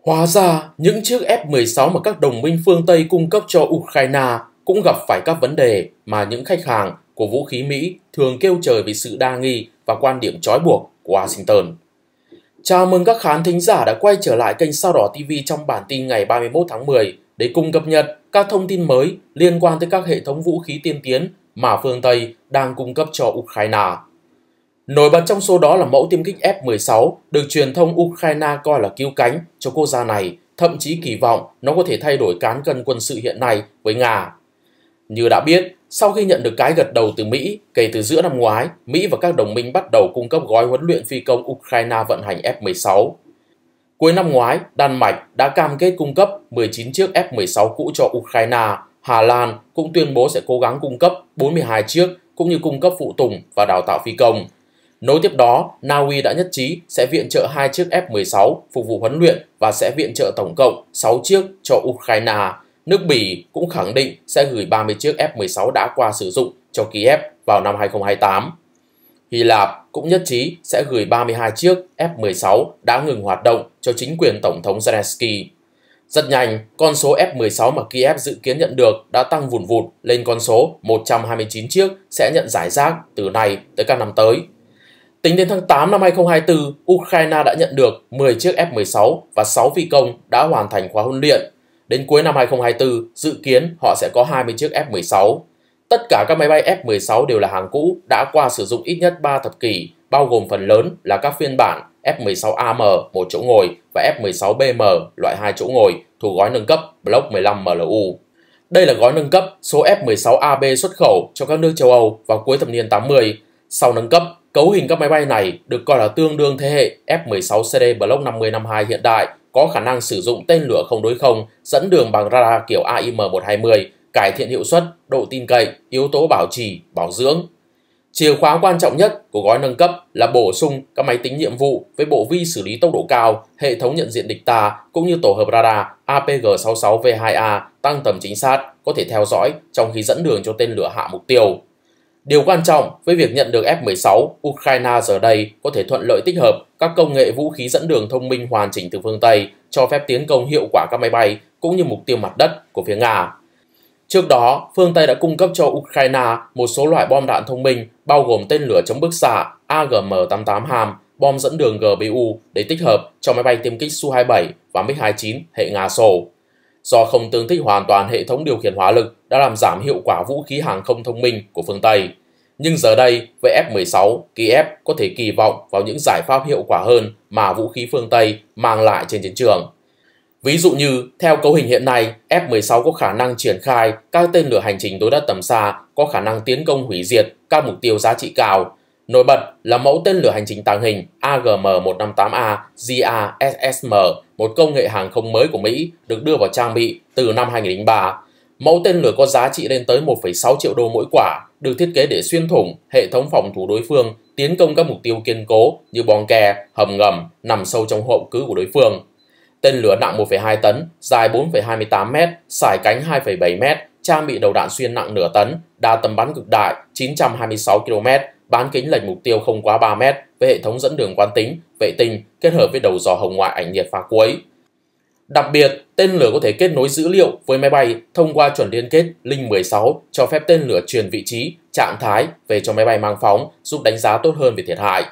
Hóa ra, những chiếc F-16 mà các đồng minh phương Tây cung cấp cho Ukraine cũng gặp phải các vấn đề mà những khách hàng của vũ khí Mỹ thường kêu trời vì sự đa nghi và quan điểm trói buộc của Washington. Chào mừng các khán thính giả đã quay trở lại kênh Sao Đỏ TV trong bản tin ngày 31 tháng 10 để cùng cập nhật các thông tin mới liên quan tới các hệ thống vũ khí tiên tiến mà phương Tây đang cung cấp cho Ukraine. Nổi bật trong số đó là mẫu tiêm kích F-16 được truyền thông Ukraine coi là cứu cánh cho quốc gia này, thậm chí kỳ vọng nó có thể thay đổi cán cân quân sự hiện nay với Nga. Như đã biết, sau khi nhận được cái gật đầu từ Mỹ, kể từ giữa năm ngoái, Mỹ và các đồng minh bắt đầu cung cấp gói huấn luyện phi công Ukraine vận hành F-16. Cuối năm ngoái, Đan Mạch đã cam kết cung cấp 19 chiếc F-16 cũ cho Ukraine. Hà Lan cũng tuyên bố sẽ cố gắng cung cấp 42 chiếc cũng như cung cấp phụ tùng và đào tạo phi công. Nối tiếp đó, Na Uy đã nhất trí sẽ viện trợ 2 chiếc F-16 phục vụ huấn luyện và sẽ viện trợ tổng cộng 6 chiếc cho Ukraine. Nước Bỉ cũng khẳng định sẽ gửi 30 chiếc F-16 đã qua sử dụng cho Kiev vào năm 2028. Hy Lạp cũng nhất trí sẽ gửi 32 chiếc F-16 đã ngừng hoạt động cho chính quyền Tổng thống Zelensky. Rất nhanh, con số F-16 mà Kiev dự kiến nhận được đã tăng vùn vụt lên con số 129 chiếc sẽ nhận rải rác từ nay tới các năm tới. Tính đến tháng 8 năm 2024, Ukraine đã nhận được 10 chiếc F-16 và 6 phi công đã hoàn thành khóa huấn luyện. Đến cuối năm 2024, dự kiến họ sẽ có 20 chiếc F-16. Tất cả các máy bay F-16 đều là hàng cũ, đã qua sử dụng ít nhất 3 thập kỷ, bao gồm phần lớn là các phiên bản F-16AM 1 chỗ ngồi và F-16BM loại 2 chỗ ngồi thuộc gói nâng cấp Block 15 MLU. Đây là gói nâng cấp số F-16AB xuất khẩu cho các nước châu Âu vào cuối thập niên 80. Sau nâng cấp, cấu hình các máy bay này được coi là tương đương thế hệ F-16CD Block 50-52 hiện đại, có khả năng sử dụng tên lửa không đối không, dẫn đường bằng radar kiểu AIM-120, cải thiện hiệu suất, độ tin cậy, yếu tố bảo trì, bảo dưỡng. Chìa khóa quan trọng nhất của gói nâng cấp là bổ sung các máy tính nhiệm vụ với bộ vi xử lý tốc độ cao, hệ thống nhận diện địch ta cũng như tổ hợp radar APG-66V2A tăng tầm chính xác, có thể theo dõi trong khi dẫn đường cho tên lửa hạ mục tiêu. Điều quan trọng với việc nhận được F-16, Ukraine giờ đây có thể thuận lợi tích hợp các công nghệ vũ khí dẫn đường thông minh hoàn chỉnh từ phương Tây, cho phép tiến công hiệu quả các máy bay cũng như mục tiêu mặt đất của phía Nga. Trước đó, phương Tây đã cung cấp cho Ukraine một số loại bom đạn thông minh bao gồm tên lửa chống bức xạ AGM-88 HAM, bom dẫn đường GBU để tích hợp cho máy bay tiêm kích Su-27 và MiG-29 hệ Nga-Xô. Do không tương thích hoàn toàn hệ thống điều khiển hỏa lực đã làm giảm hiệu quả vũ khí hàng không thông minh của phương Tây. Nhưng giờ đây, với F-16, Kiev có thể kỳ vọng vào những giải pháp hiệu quả hơn mà vũ khí phương Tây mang lại trên chiến trường. Ví dụ như, theo cấu hình hiện nay, F-16 có khả năng triển khai các tên lửa hành trình đối đất tầm xa, có khả năng tiến công hủy diệt các mục tiêu giá trị cao. Nổi bật là mẫu tên lửa hành trình tàng hình AGM-158A GA-SSM, một công nghệ hàng không mới của Mỹ được đưa vào trang bị từ năm 2003. Mẫu tên lửa có giá trị lên tới 1,6 triệu đô mỗi quả, được thiết kế để xuyên thủng hệ thống phòng thủ đối phương, tiến công các mục tiêu kiên cố như bunker, hầm ngầm nằm sâu trong hậu cứ của đối phương. Tên lửa nặng 1,2 tấn, dài 4,28 m, sải cánh 2,7 m, trang bị đầu đạn xuyên nặng nửa tấn, đa tầm bắn cực đại 926 km, bán kính lệch mục tiêu không quá 3 m với hệ thống dẫn đường quán tính, vệ tinh kết hợp với đầu dò hồng ngoại ảnh nhiệt pha cuối. Đặc biệt, tên lửa có thể kết nối dữ liệu với máy bay thông qua chuẩn liên kết Link 16, cho phép tên lửa truyền vị trí, trạng thái về cho máy bay mang phóng, giúp đánh giá tốt hơn về thiệt hại.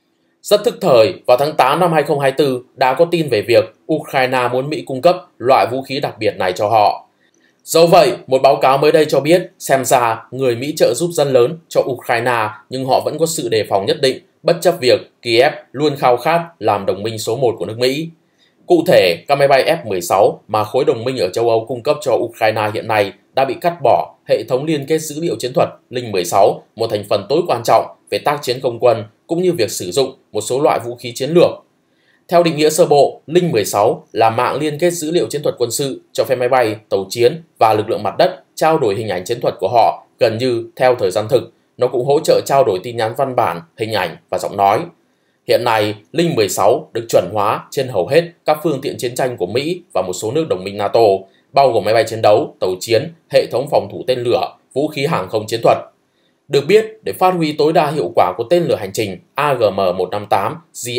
Rất thức thời, vào tháng 8 năm 2024 đã có tin về việc Ukraine muốn Mỹ cung cấp loại vũ khí đặc biệt này cho họ. Dẫu vậy, một báo cáo mới đây cho biết xem ra người Mỹ trợ giúp dân lớn cho Ukraine nhưng họ vẫn có sự đề phòng nhất định bất chấp việc Kiev luôn khao khát làm đồng minh số 1 của nước Mỹ. Cụ thể, các máy bay F-16 mà khối đồng minh ở châu Âu cung cấp cho Ukraine hiện nay đã bị cắt bỏ hệ thống liên kết dữ liệu chiến thuật Link 16, một thành phần tối quan trọng về tác chiến không quân cũng như việc sử dụng một số loại vũ khí chiến lược. Theo định nghĩa sơ bộ, Link 16 là mạng liên kết dữ liệu chiến thuật quân sự cho phép máy bay, tàu chiến và lực lượng mặt đất trao đổi hình ảnh chiến thuật của họ gần như theo thời gian thực. Nó cũng hỗ trợ trao đổi tin nhắn văn bản, hình ảnh và giọng nói. Hiện nay, Link 16 được chuẩn hóa trên hầu hết các phương tiện chiến tranh của Mỹ và một số nước đồng minh NATO, bao gồm máy bay chiến đấu, tàu chiến, hệ thống phòng thủ tên lửa, vũ khí hàng không chiến thuật. Được biết, để phát huy tối đa hiệu quả của tên lửa hành trình AGM-158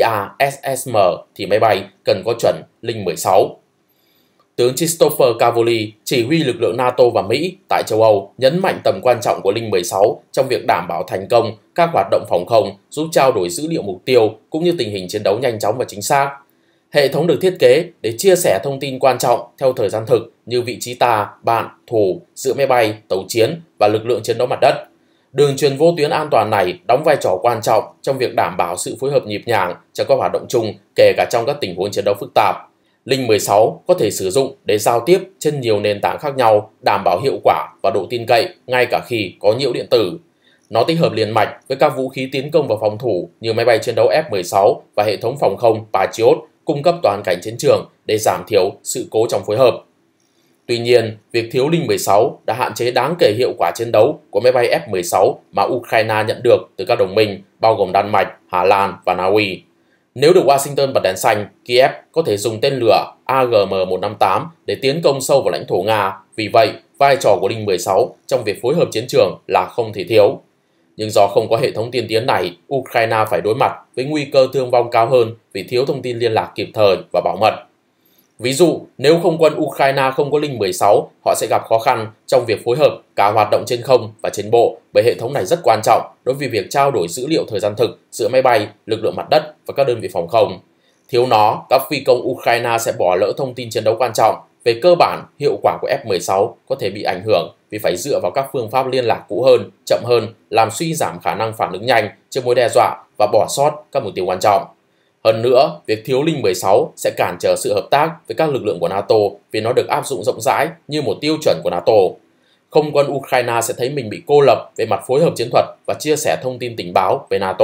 JASSM thì máy bay cần có chuẩn Link-16. Tướng Christopher Cavoli, chỉ huy lực lượng NATO và Mỹ tại châu Âu, nhấn mạnh tầm quan trọng của Link-16 trong việc đảm bảo thành công các hoạt động phòng không, giúp trao đổi dữ liệu mục tiêu cũng như tình hình chiến đấu nhanh chóng và chính xác. Hệ thống được thiết kế để chia sẻ thông tin quan trọng theo thời gian thực như vị trí ta, bạn, thù giữa máy bay, tàu chiến và lực lượng chiến đấu mặt đất. Đường truyền vô tuyến an toàn này đóng vai trò quan trọng trong việc đảm bảo sự phối hợp nhịp nhàng trong các hoạt động chung, kể cả trong các tình huống chiến đấu phức tạp. Link-16 có thể sử dụng để giao tiếp trên nhiều nền tảng khác nhau, đảm bảo hiệu quả và độ tin cậy ngay cả khi có nhiễu điện tử. Nó tích hợp liền mạch với các vũ khí tiến công và phòng thủ như máy bay chiến đấu F-16 và hệ thống phòng không Patriot, cung cấp toàn cảnh chiến trường để giảm thiểu sự cố trong phối hợp. Tuy nhiên, việc thiếu Link-16 đã hạn chế đáng kể hiệu quả chiến đấu của máy bay F-16 mà Ukraine nhận được từ các đồng minh bao gồm Đan Mạch, Hà Lan và Na Uy. Nếu được Washington bật đèn xanh, Kiev có thể dùng tên lửa AGM-158 để tiến công sâu vào lãnh thổ Nga. Vì vậy, vai trò của Link-16 trong việc phối hợp chiến trường là không thể thiếu. Nhưng do không có hệ thống tiên tiến này, Ukraine phải đối mặt với nguy cơ thương vong cao hơn vì thiếu thông tin liên lạc kịp thời và bảo mật. Ví dụ, nếu không quân Ukraine không có Link-16, họ sẽ gặp khó khăn trong việc phối hợp cả hoạt động trên không và trên bộ, bởi hệ thống này rất quan trọng đối với việc trao đổi dữ liệu thời gian thực giữa máy bay, lực lượng mặt đất và các đơn vị phòng không. Thiếu nó, các phi công Ukraine sẽ bỏ lỡ thông tin chiến đấu quan trọng. Về cơ bản, hiệu quả của F-16 có thể bị ảnh hưởng vì phải dựa vào các phương pháp liên lạc cũ hơn, chậm hơn, làm suy giảm khả năng phản ứng nhanh trước mối đe dọa và bỏ sót các mục tiêu quan trọng. Hơn nữa, việc thiếu Link-16 sẽ cản trở sự hợp tác với các lực lượng của NATO vì nó được áp dụng rộng rãi như một tiêu chuẩn của NATO. Không quân Ukraine sẽ thấy mình bị cô lập về mặt phối hợp chiến thuật và chia sẻ thông tin tình báo với NATO.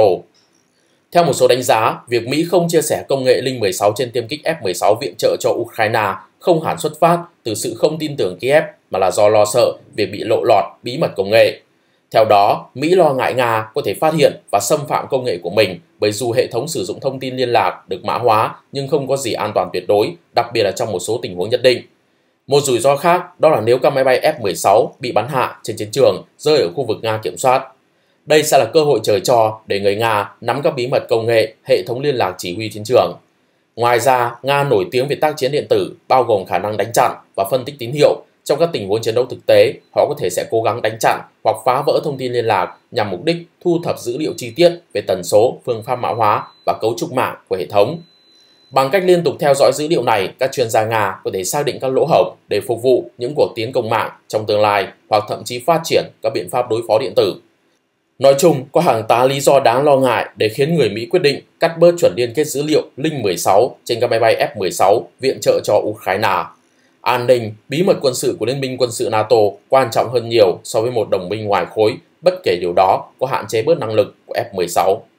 Theo một số đánh giá, việc Mỹ không chia sẻ công nghệ Link-16 trên tiêm kích F-16 viện trợ cho Ukraine không hẳn xuất phát từ sự không tin tưởng Kiev mà là do lo sợ việc bị lộ lọt bí mật công nghệ. Theo đó, Mỹ lo ngại Nga có thể phát hiện và xâm phạm công nghệ của mình bởi dù hệ thống sử dụng thông tin liên lạc được mã hóa nhưng không có gì an toàn tuyệt đối, đặc biệt là trong một số tình huống nhất định. Một rủi ro khác đó là nếu các máy bay F-16 bị bắn hạ trên chiến trường rơi ở khu vực Nga kiểm soát. Đây sẽ là cơ hội trời cho để người Nga nắm các bí mật công nghệ, hệ thống liên lạc chỉ huy chiến trường. Ngoài ra, Nga nổi tiếng về tác chiến điện tử, bao gồm khả năng đánh chặn và phân tích tín hiệu. Trong các tình huống chiến đấu thực tế, họ có thể sẽ cố gắng đánh chặn hoặc phá vỡ thông tin liên lạc nhằm mục đích thu thập dữ liệu chi tiết về tần số, phương pháp mã hóa và cấu trúc mạng của hệ thống. Bằng cách liên tục theo dõi dữ liệu này, các chuyên gia Nga có thể xác định các lỗ hổng để phục vụ những cuộc tiến công mạng trong tương lai hoặc thậm chí phát triển các biện pháp đối phó điện tử. Nói chung, có hàng tá lý do đáng lo ngại để khiến người Mỹ quyết định cắt bớt chuẩn liên kết dữ liệu Link-16 trên các máy bay F-16 viện trợ cho Ukraine. An ninh, bí mật quân sự của Liên minh quân sự NATO quan trọng hơn nhiều so với một đồng minh ngoài khối, bất kể điều đó có hạn chế bớt năng lực của F-16.